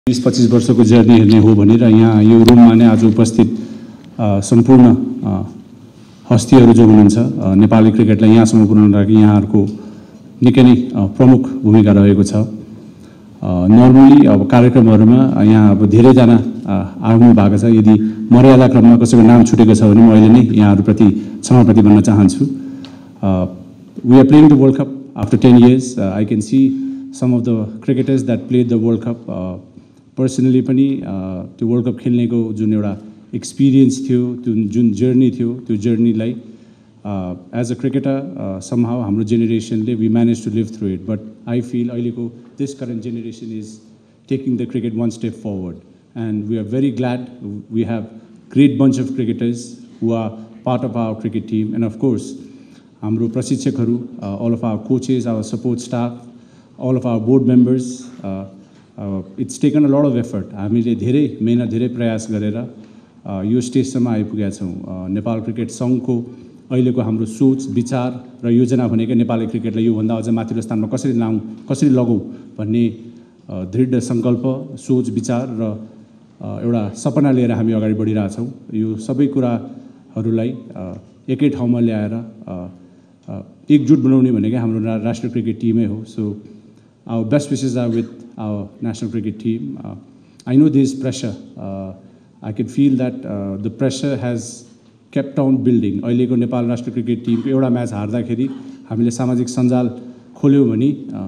20-25 वर्षको जर्नी हेर्ने हो भने र यहाँ यो रुममा नै आज उपस्थित सम्पूर्ण हस्तीहरू जो हुनुहुन्छ नेपाली क्रिकेटलाई यहाँसम्म पुर्याउन लागि यहाँहरूको निकै नै प्रमुख भूमिका रहेको छ। नर्मली अब कार्यक्रमहरुमा यहाँ अब धेरैजना आउनु भएको छ। यदि मर्यादा क्रममा कसैको नाम छुटेको छ भने म अहिले नै यहाँहरुप्रति क्षमाप्रति भन्न चाहन्छु। We are playing the World Cup after 10 years. I can see some of the cricketers that played the World Cup. Personally पनि त्यो वर्ल्ड कप खेल्नेको जुन एउटा एक्सपिरियन्स थियो, त्यो जुन जर्नी थियो, त्यो जर्नीलाई एज अ क्रिकेटर somehow हाम्रो जेनेरेसनले we managed to live through it. But I feel अहिलेको this current generation is taking the cricket one step forward, and we are very glad we have great bunch of cricketers who are part of our cricket team, and of course हाम्रो प्रशिक्षकहरू, all of our coaches, our support staff, all of our board members. It's taken a lot of effort. हामीले धेरै मेहनत, धेरै प्रयास गरेर यो स्टेजसम्म आइपुगेका छौँ। Nepal cricket सङ्घको अहिलेको हाम्रो सोच, विचार र योजना भनेकै नेपाली क्रिकेटलाई योभन्दा अझ माथिल्लो स्थानमा कसरी लाउँ, कसरी लगौँ भन्ने दृढ सङ्कल्प, सोच, विचार र एउटा सपना लिएर हामी अगाडि बढिरहेछौँ। यो सबै कुराहरूलाई एकै ठाउँमा ल्याएर एकजुट बनाउने भनेकै हाम्रो राष्ट्रिय क्रिकेट टिमै हो। सो our best wishes are with our national cricket team. I know there is pressure. I can feel that the pressure has kept on building. अहिलेको नेपाल राष्ट्रिय क्रिकेट टिमको एउटा म्याच हार्दाखेरि हामीले सामाजिक सञ्जाल खोल्यौँ भने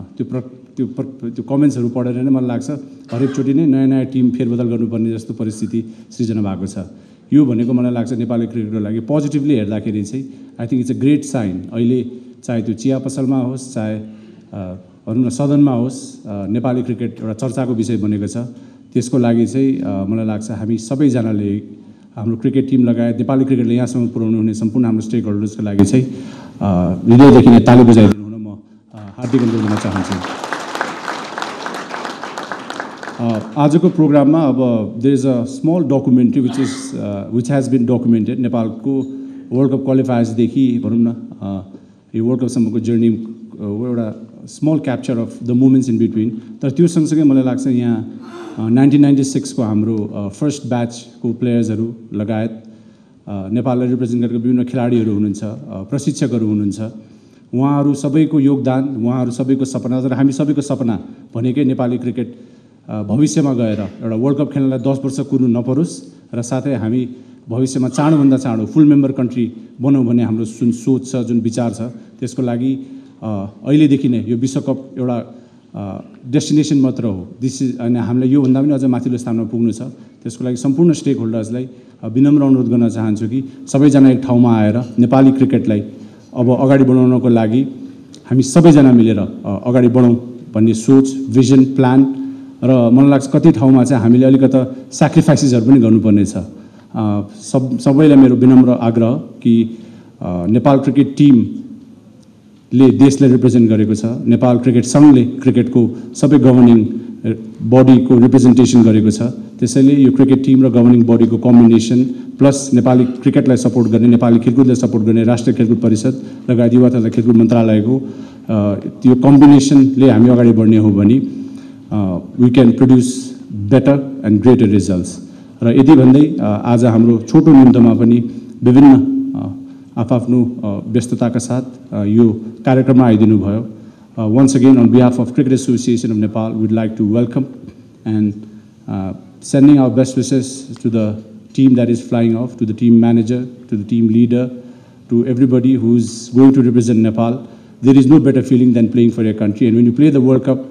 त्यो कमेन्ट्सहरू पढेर नै मलाई लाग्छ हरेकचोटि नै नयाँ नयाँ टिम फेरबदल गर्नुपर्ने जस्तो परिस्थिति सृजना भएको छ। यो भनेको मलाई लाग्छ नेपाली क्रिकेटको लागि पोजिटिभली हेर्दाखेरि चाहिँ I think it's a great sign. अहिले चाहे त्यो चिया पसलमा होस्, चाहे भनौँ न सदनमा होस्, नेपाली क्रिकेट एउटा चर्चाको विषय बनेको छ। त्यसको लागि चाहिँ मलाई लाग्छ हामी सबैजनाले हाम्रो क्रिकेट टिम लगायत नेपाली क्रिकेटले यहाँसम्म पुर्याउनु हुने सम्पूर्ण हाम्रो स्टेक होल्डर्सको लागि चाहिँ हृदयदेखि नै ताली बजाइदिनु हुन म हार्दिक अनुरोध गर्न चाहन्छु। आजको प्रोग्राममा अब there is a small documentary which has been documented. नेपालको वर्ल्ड कप क्वालिफायर्सदेखि भनौँ न यो वर्ल्ड कपसम्मको जर्नी एउटा small capture of the moments in between. तर त्यो सँगसँगै मलाई लाग्छ यहाँ 1996 को हाम्रो फर्स्ट ब्याचको प्लेयर्सहरू लगायत नेपाललाई रिप्रेजेन्ट गरेको विभिन्न खेलाडीहरू हुनुहुन्छ, प्रशिक्षकहरू हुनुहुन्छ। उहाँहरू सबैको योगदान, उहाँहरू सबैको सपना र हामी सबैको सपना भनेकै नेपाली क्रिकेट भविष्यमा गएर एउटा वर्ल्ड कप खेल्नलाई 10 वर्ष कुर्नु नपरोस् र साथै हामी भविष्यमा चाँडोभन्दा चाँडो फुल मेम्बर कन्ट्री बनौँ भन्ने हाम्रो जुन सोच छ, जुन विचार छ, त्यसको लागि अहिलेदेखि नै यो विश्वकप एउटा डेस्टिनेसन मात्र हो। अनि हामीलाई योभन्दा पनि अझ माथिल्लो स्थानमा पुग्नु छ। त्यसको लागि सम्पूर्ण स्टेक होल्डर्सलाई विनम्र अनुरोध गर्न चाहन्छु कि सबैजना एक ठाउँमा आएर नेपाली क्रिकेटलाई अब अगाडि बढाउनको लागि हामी सबैजना मिलेर अगाडि बढौँ भन्ने सोच, भिजन, प्लान र मलाई लाग्छ कति ठाउँमा चाहिँ हामीले अलिकता सेक्रिफाइसेसहरू पनि गर्नुपर्ने छ। सबैलाई मेरो विनम्र आग्रह कि नेपाल क्रिकेट टिमले देशलाई रिप्रेजेन्ट गरेको छ, नेपाल क्रिकेट सङ्घले क्रिकेटको सबै गभर्निङ बडीको रिप्रेजेन्टेसन गरेको छ। त्यसैले यो क्रिकेट टिम र गभर्निङ बडीको कम्बिनेसन प्लस नेपाली क्रिकेटलाई सपोर्ट गर्ने, नेपाली खेलकुदलाई सपोर्ट गर्ने राष्ट्रिय खेलकुद परिषद लगायत युवा तथा खेलकुद मन्त्रालयको त्यो कम्बिनेसनले हामी अगाडि बढ्ने हो भने we can produce better and greater results. र यति भन्दै आज हाम्रो छोटो निम्तमा पनि विभिन्न आफ्नो व्यस्तताका साथ यो कार्यक्रममा आइदिनु भयो। Once again on behalf of Cricket Association of Nepal, we'd like to welcome and sending our best wishes to the team that is flying off, to the team manager, to the team leader, to everybody who's going to represent Nepal. There is no better feeling than playing for your country, and when you play the World Cup,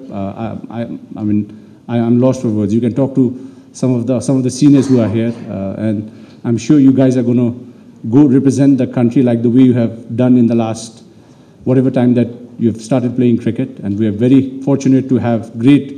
I'm lost for words. You can talk to some of the seniors who are here, and I'm sure you guys are going to go represent the country like the way you have done in the last whatever time that you have started playing cricket. And we are very fortunate to have great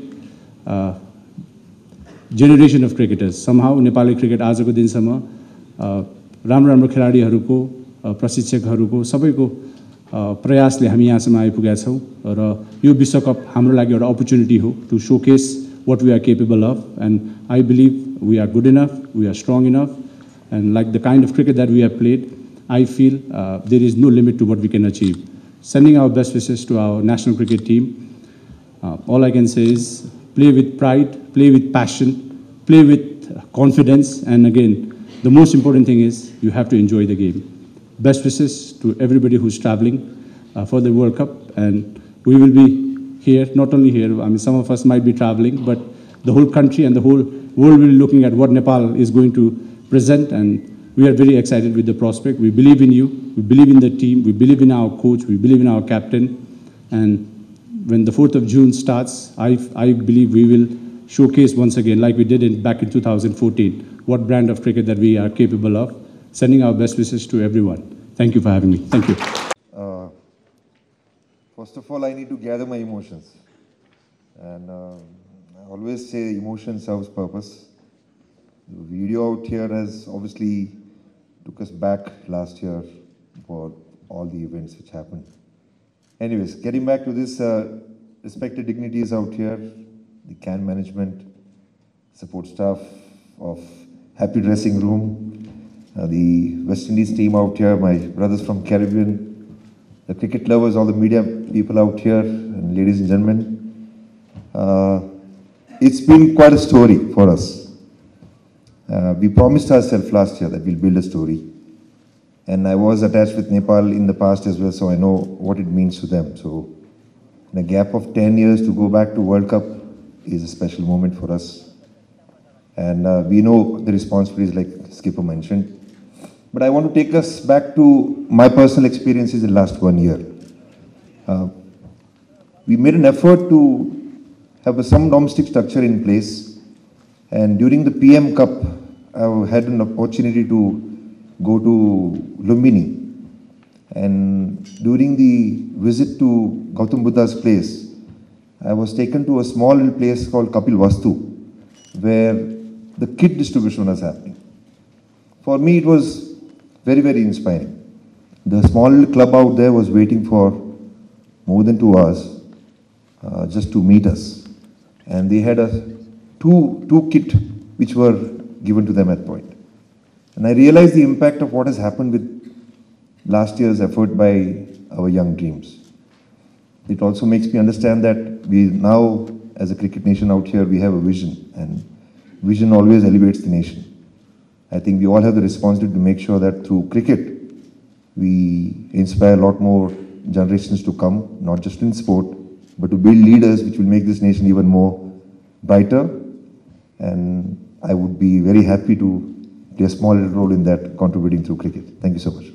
generation of cricketers. Somehow Nepali cricket आजको दिनसम्म राम्रो राम्रो खेलाडीहरूको, प्रशिक्षकहरूको सबैको प्रयासले हामी यहाँसम्म आइपुगेका छौँ र यो विश्वकप हाम्रो लागि एउटा अपर्च्युनिटी हो to showcase what we are capable of, and I believe we are good enough, we are strong enough, and like the kind of cricket that we have played, I feel there is no limit to what we can achieve. Sending our best wishes to our national cricket team. All I can say is play with pride, play with passion, play with confidence, and again, the most important thing is you have to enjoy the game. Best wishes to everybody who's traveling for the World Cup, and we will be here, not only here, I mean, some of us might be traveling, but the whole country and the whole world will be looking at what Nepal is going to present, and we are very excited with the prospect. We believe in you, we believe in the team, we believe in our coach, we believe in our captain, and when the 4th of June starts, I believe we will showcase once again, like we did back in 2014, what brand of cricket that we are capable of. Sending our best wishes to everyone. Thank you for having me. Thank you. First of all, I need to gather my emotions. And I always say emotion serves purpose. The video out here has obviously took us back last year for all the events which happened. Anyways, getting back to this, respected dignitaries out here, the CAN management, support staff of Happy Dressing Room, the West Indies team out here, my brothers from Caribbean, the cricket lovers, all the media people out here, and ladies and gentlemen. It's been quite a story for us. We promised ourselves last year that we'll build a story. And I was attached with Nepal in the past as well, so I know what it means to them. So in a gap of 10 years to go back to World Cup is a special moment for us. And we know the responsibilities like Skipper mentioned. But I want to take us back to my personal experiences in the last 1 year. We made an effort to have some domestic structure in place. And during the PM Cup, I had an opportunity to go to Lumbini. And during the visit to Gautam Buddha's place, I was taken to a small little place called Kapil Vastu, where the kit distribution was happening. For me, it was very, very inspiring. The small little club out there was waiting for more than 2 hours just to meet us. And they had two kit which were given to them at point. And I realized the impact of what has happened with last year's effort by our young dreams. It also makes me understand that we now, as a cricket nation out here, we have a vision, and vision always elevates the nation. I think we all have the responsibility to make sure that through cricket, we inspire a lot more generations to come, not just in sport, but to build leaders which will make this nation even more brighter. And I would be very happy to play a small little role in that, contributing through cricket. Thank you so much.